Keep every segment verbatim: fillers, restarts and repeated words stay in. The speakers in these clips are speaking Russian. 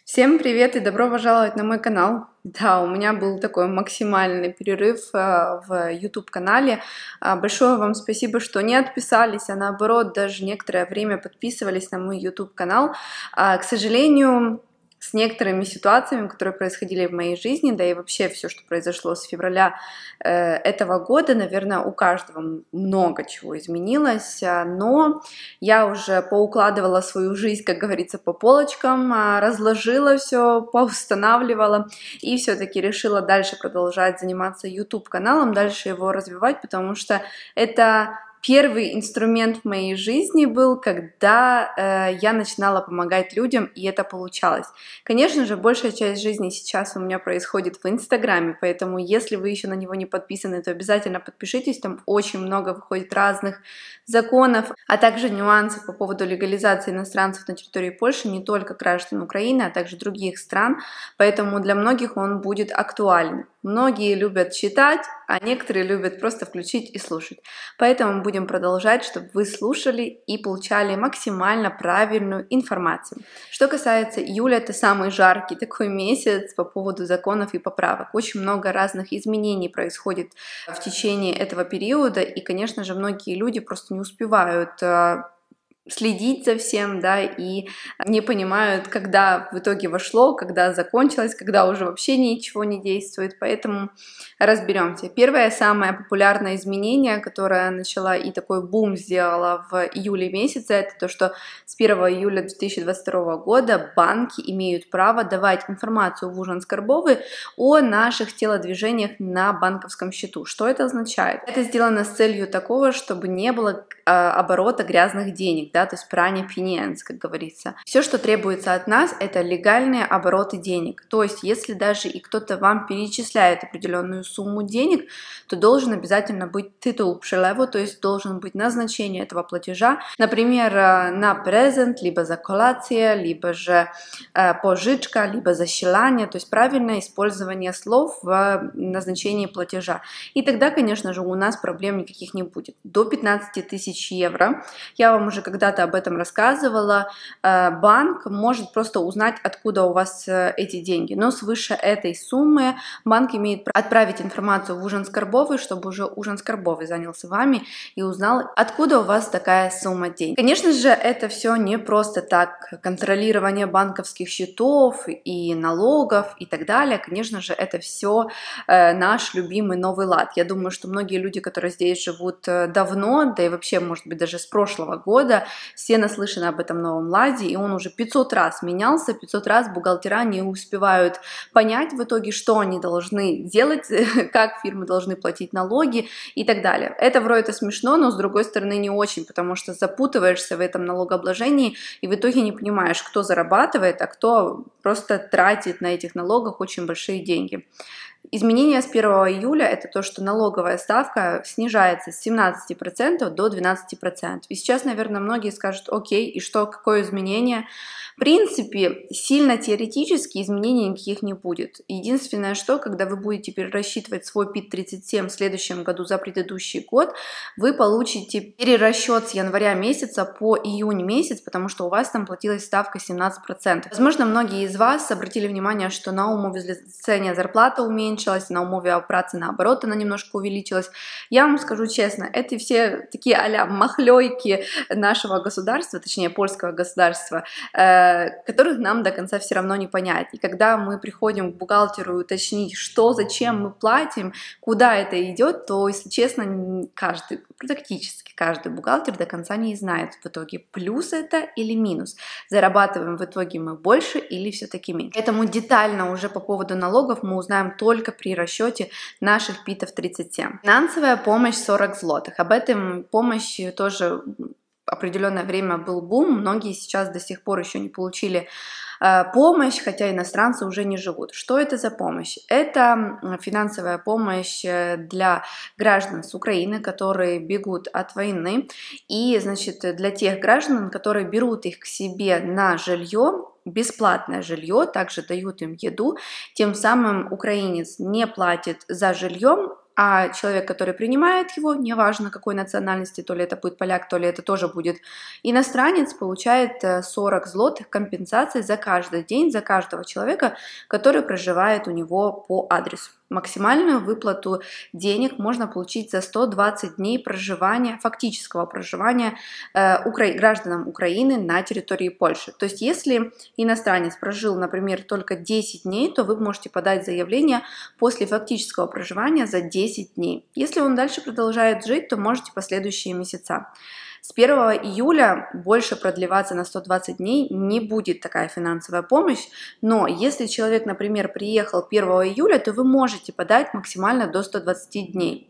Всем привет и добро пожаловать на мой канал. Да, у меня был такой максимальный перерыв э, в YouTube-канале. А, большое вам спасибо, что не отписались, а наоборот, даже некоторое время подписывались на мой YouTube-канал. А, к сожалению, с некоторыми ситуациями, которые происходили в моей жизни, да и вообще все, что произошло с февраля э, этого года, наверное, у каждого много чего изменилось, но я уже поукладывала свою жизнь, как говорится, по полочкам, разложила все, поустанавливала и все-таки решила дальше продолжать заниматься YouTube-каналом, дальше его развивать, потому что это первый инструмент в моей жизни был, когда э, я начинала помогать людям, и это получалось. Конечно же, большая часть жизни сейчас у меня происходит в Инстаграме, поэтому если вы еще на него не подписаны, то обязательно подпишитесь, там очень много выходит разных законов, а также нюансов по поводу легализации иностранцев на территории Польши, не только граждан Украины, а также других стран, поэтому для многих он будет актуален. Многие любят читать, а некоторые любят просто включить и слушать. Поэтому будем продолжать, чтобы вы слушали и получали максимально правильную информацию. Что касается июля, это самый жаркий такой месяц по поводу законов и поправок. Очень много разных изменений происходит в течение этого периода, и, конечно же, многие люди просто не успевают следить за всем, да, и не понимают, когда в итоге вошло, когда закончилось, когда уже вообще ничего не действует, поэтому разберемся. Первое, самое популярное изменение, которое начала и такой бум сделала в июле месяце, это то, что с первого июля две тысячи двадцать второго года банки имеют право давать информацию в ужин Скарбовой о наших телодвижениях на банковском счету. Что это означает? Это сделано с целью такого, чтобы не было э, оборота грязных денег, да, то есть прание пиньенс, как говорится. Все, что требуется от нас, это легальные обороты денег. То есть, если даже и кто-то вам перечисляет определенную сумму денег, то должен обязательно быть титул прилеву, то есть должен быть назначение этого платежа, например, на презент, либо за колация, либо же э, пожичка, либо засилание, то есть правильное использование слов в назначении платежа. И тогда, конечно же, у нас проблем никаких не будет. До пятнадцати тысяч евро, я вам уже когда когда-то об этом рассказывала, банк может просто узнать, откуда у вас эти деньги. Но свыше этой суммы банк имеет право отправить информацию в ужин Скарбовой, чтобы уже ужин Скарбовой занялся вами и узнал, откуда у вас такая сумма денег. Конечно же, это все не просто так. Контролирование банковских счетов и налогов и так далее. Конечно же, это все наш любимый новый лад. Я думаю, что многие люди, которые здесь живут давно, да и вообще, может быть, даже с прошлого года, все наслышаны об этом новом ладе, и он уже пятьсот раз менялся, пятьсот раз бухгалтера не успевают понять в итоге, что они должны делать, как фирмы должны платить налоги и так далее. Это вроде смешно, но с другой стороны не очень, потому что запутываешься в этом налогообложении и в итоге не понимаешь, кто зарабатывает, а кто просто тратит на этих налогах очень большие деньги. Изменение с первого июля это то, что налоговая ставка снижается с семнадцати процентов до двенадцати процентов. И сейчас, наверное, многие скажут: окей, и что, какое изменение? В принципе, сильно теоретически изменений никаких не будет. Единственное, что, когда вы будете перерасчитывать свой пит тридцать семь в следующем году за предыдущий год, вы получите перерасчет с января месяца по июнь месяц, потому что у вас там платилась ставка семнадцать процентов. Возможно, многие из вас обратили внимание, что на умовление зарплата уменьшилась, на умове о праце, наоборот, она немножко увеличилась. Я вам скажу честно, это все такие а-ля махлёйки нашего государства, точнее, польского государства, которых нам до конца все равно не понять. И когда мы приходим к бухгалтеру уточнить, что, зачем мы платим, куда это идет, то, если честно, каждый, практически каждый бухгалтер до конца не знает в итоге, плюс это или минус. Зарабатываем в итоге мы больше или все-таки меньше. Поэтому детально уже по поводу налогов мы узнаем только при расчете наших питов тридцать семь. Финансовая помощь сорок злотых. Об этом помощи тоже определенное время был бум, многие сейчас до сих пор еще не получили э, помощь, хотя иностранцы уже не живут. Что это за помощь? Это финансовая помощь для граждан с Украины, которые бегут от войны, и, значит, для тех граждан, которые берут их к себе на жилье, бесплатное жилье, также дают им еду, тем самым украинец не платит за жилье, а человек, который принимает его, неважно какой национальности, то ли это будет поляк, то ли это тоже будет иностранец, получает сорок злотых компенсации за каждый день, за каждого человека, который проживает у него по адресу. Максимальную выплату денег можно получить за сто двадцать дней проживания, фактического проживания э, укра... гражданам Украины на территории Польши. То есть если иностранец прожил, например, только десять дней, то вы можете подать заявление после фактического проживания за десять дней. Если он дальше продолжает жить, то можете последующие месяца. С первого июля больше продлеваться на сто двадцать дней не будет такая финансовая помощь, но если человек, например, приехал первого июля, то вы можете подать максимально до ста двадцати дней.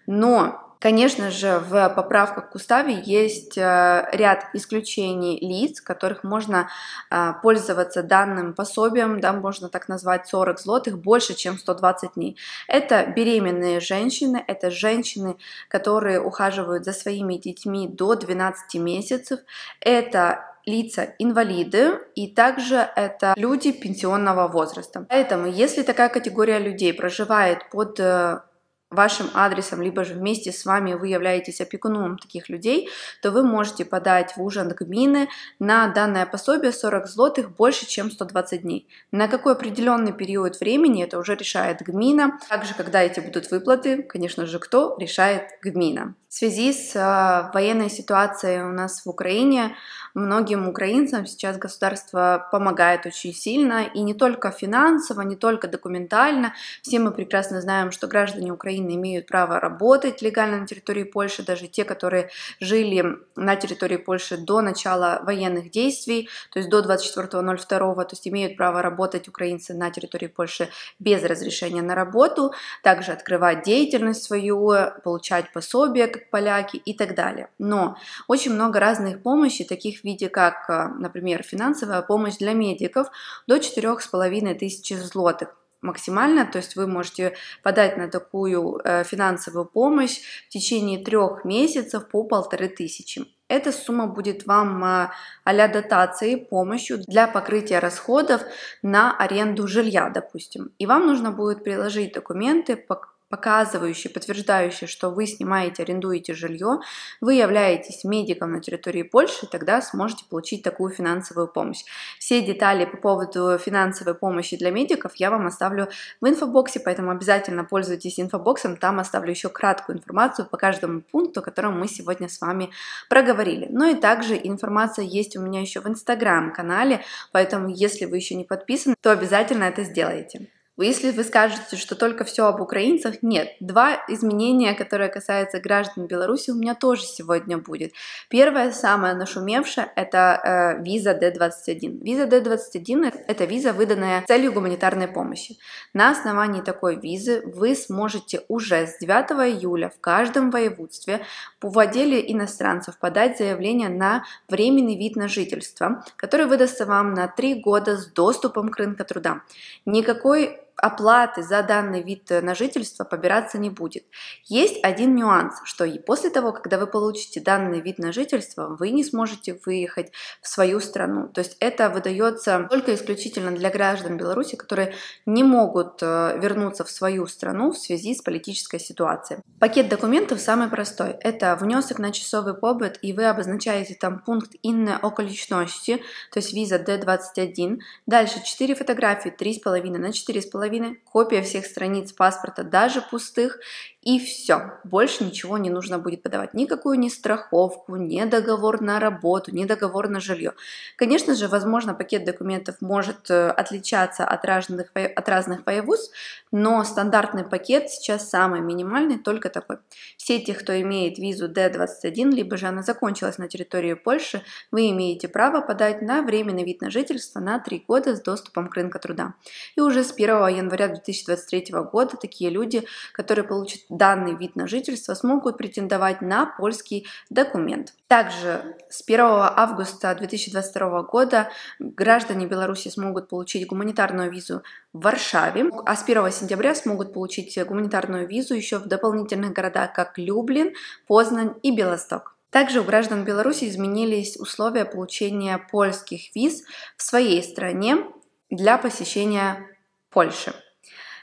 Но, конечно же, в поправках к уставе есть ряд исключений лиц, которых можно пользоваться данным пособием, да, можно так назвать, сорок злотых, больше, чем сто двадцать дней. Это беременные женщины, это женщины, которые ухаживают за своими детьми до двенадцати месяцев, это лица-инвалиды и также это люди пенсионного возраста. Поэтому, если такая категория людей проживает под вашим адресом, либо же вместе с вами вы являетесь опекуном таких людей, то вы можете подать в Урząd Gminy на данное пособие сорок злотых больше, чем сто двадцать дней. На какой определенный период времени это уже решает Гмина. Также, когда эти будут выплаты, конечно же, кто решает Гмина. В связи с э, военной ситуацией у нас в Украине, многим украинцам сейчас государство помогает очень сильно, и не только финансово, не только документально. Все мы прекрасно знаем, что граждане Украины имеют право работать легально на территории Польши, даже те, которые жили на территории Польши до начала военных действий, то есть до двадцать четвёртого ноль второго, то есть имеют право работать украинцы на территории Польши без разрешения на работу, также открывать деятельность свою, получать пособия, как поляки и так далее. Но очень много разных помощи, таких в виде как, например, финансовая помощь для медиков до четырёх с половиной тысяч злотых. Максимально, то есть вы можете подать на такую э, финансовую помощь в течение трех месяцев по полторы тысячи. Эта сумма будет вам э, а-ля дотацией, помощью для покрытия расходов на аренду жилья, допустим. И вам нужно будет приложить документы, показывающие, подтверждающие, что вы снимаете, арендуете жилье, вы являетесь медиком на территории Польши, тогда сможете получить такую финансовую помощь. Все детали по поводу финансовой помощи для медиков я вам оставлю в инфобоксе, поэтому обязательно пользуйтесь инфобоксом, там оставлю еще краткую информацию по каждому пункту, о котором мы сегодня с вами проговорили. Ну и также информация есть у меня еще в инстаграм-канале, поэтому если вы еще не подписаны, то обязательно это сделайте. Если вы скажете, что только все об украинцах, нет. Два изменения, которые касаются граждан Беларуси, у меня тоже сегодня будет. Первое, самое нашумевшее, это э, виза дэ двадцать один. Виза дэ двадцать один – это виза, выданная с целью гуманитарной помощи. На основании такой визы вы сможете уже с девятого июля в каждом воеводстве в отделе иностранцев подать заявление на временный вид на жительство, который выдастся вам на три года с доступом к рынку труда. Никакой оплаты за данный вид на жительство побираться не будет. Есть один нюанс, что и после того, когда вы получите данный вид на жительство, вы не сможете выехать в свою страну. То есть это выдается только исключительно для граждан Беларуси, которые не могут вернуться в свою страну в связи с политической ситуацией. Пакет документов самый простой. Это внесок на часовый побыт, и вы обозначаете там пункт «Инне околичности», то есть виза дэ двадцать один. Дальше четыре фотографии, три с половиной на четыре с половиной, копия всех страниц паспорта, даже пустых, и все. Больше ничего не нужно будет подавать. Никакую ни страховку, ни договор на работу, ни договор на жилье. Конечно же, возможно, пакет документов может отличаться от разных, от разных воеводств, но стандартный пакет сейчас самый минимальный, только такой. Все те, кто имеет визу дэ двадцать один, либо же она закончилась на территории Польши, вы имеете право подать на временный вид на жительство на три года с доступом к рынку труда. И уже с первого января две тысячи двадцать третьего года такие люди, которые получат данный вид на жительство, смогут претендовать на польский документ. Также с первого августа две тысячи двадцать второго года граждане Беларуси смогут получить гуманитарную визу в Варшаве, а с первого сентября смогут получить гуманитарную визу еще в дополнительных городах, как Люблин, Познань и Белосток. Также у граждан Беларуси изменились условия получения польских виз в своей стране для посещения Польши.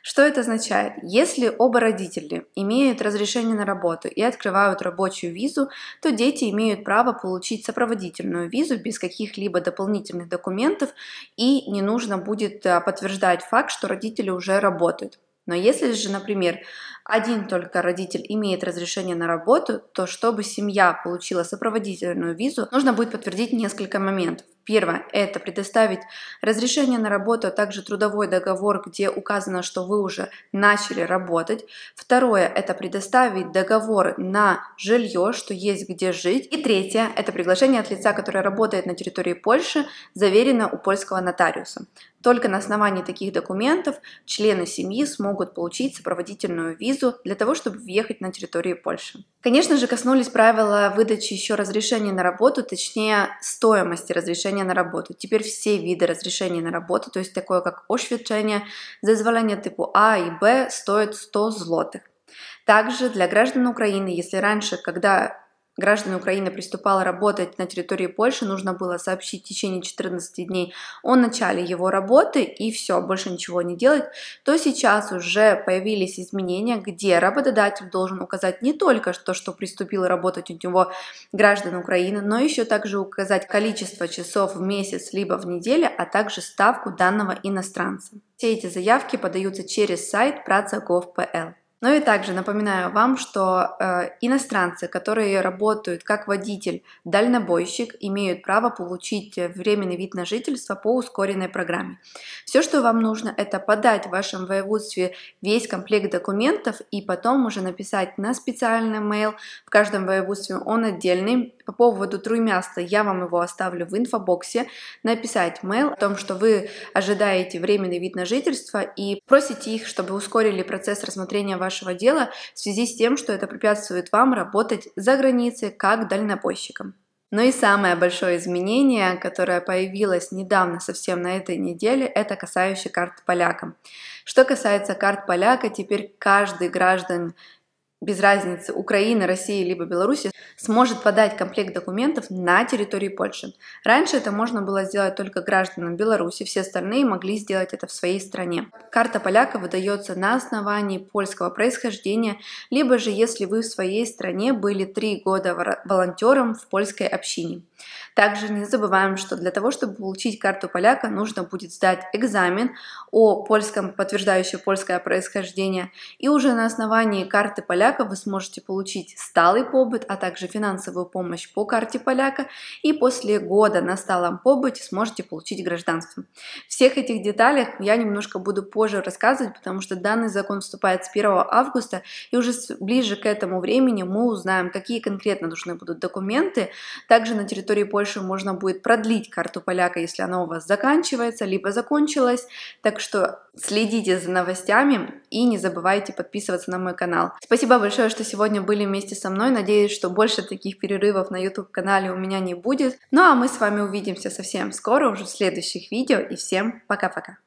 Что это означает? Если оба родителя имеют разрешение на работу и открывают рабочую визу, то дети имеют право получить сопроводительную визу без каких-либо дополнительных документов, и не нужно будет подтверждать факт, что родители уже работают. Но если же, например, один только родитель имеет разрешение на работу, то чтобы семья получила сопроводительную визу, нужно будет подтвердить несколько моментов. Первое – это предоставить разрешение на работу, а также трудовой договор, где указано, что вы уже начали работать. Второе – это предоставить договор на жилье, что есть где жить. И третье – это приглашение от лица, которое работает на территории Польши, заверено у польского нотариуса. Только на основании таких документов члены семьи смогут получить сопроводительную визу для того, чтобы въехать на территорию Польши. Конечно же, коснулись правила выдачи еще разрешения на работу, точнее стоимости разрешения на работу. Теперь все виды разрешений на работу, то есть такое как oświadczenie, зezwolenie типу А и Б, стоят сто злотых. Также для граждан Украины, если раньше, когда гражданин Украины приступал работать на территории Польши, нужно было сообщить в течение четырнадцати дней о начале его работы и все, больше ничего не делать, то сейчас уже появились изменения, где работодатель должен указать не только то, что приступил работать у него граждан Украины, но еще также указать количество часов в месяц либо в неделю, а также ставку данного иностранца. Все эти заявки подаются через сайт праца точка гов точка пл. Ну и также напоминаю вам, что э, иностранцы, которые работают как водитель-дальнобойщик, имеют право получить временный вид на жительство по ускоренной программе. Все, что вам нужно, это подать в вашем воеводстве весь комплект документов и потом уже написать на специальный mail. В каждом воеводстве он отдельный. По поводу троймяста я вам его оставлю в инфобоксе. Написать mail о том, что вы ожидаете временный вид на жительство и просите их, чтобы ускорили процесс рассмотрения вашего дела в связи с тем, что это препятствует вам работать за границей как дальнобойщиком. Ну и самое большое изменение, которое появилось недавно, совсем на этой неделе, это касающее карт поляка. Что касается карт поляка, теперь каждый гражданин, без разницы, Украины, России либо Беларуси, сможет подать комплект документов на территории Польши. Раньше это можно было сделать только гражданам Беларуси, все остальные могли сделать это в своей стране. Карта поляка выдается на основании польского происхождения, либо же если вы в своей стране были три года волонтером в польской общине. Также не забываем, что для того, чтобы получить карту поляка, нужно будет сдать экзамен о польском, подтверждающий польское происхождение, и уже на основании карты поляка вы сможете получить сталый побыт, а также финансовую помощь по карте поляка, и после года на сталом побыте сможете получить гражданство. Всех этих деталях я немножко буду позже рассказывать, потому что данный закон вступает с первого августа, и уже ближе к этому времени мы узнаем, какие конкретно нужны будут документы. Также на территории Польши можно будет продлить карту поляка, если она у вас заканчивается, либо закончилась. Так что следите за новостями и не забывайте подписываться на мой канал. Спасибо большое, что сегодня были вместе со мной. Надеюсь, что больше таких перерывов на YouTube-канале у меня не будет. Ну а мы с вами увидимся совсем скоро, уже в следующих видео. И всем пока-пока!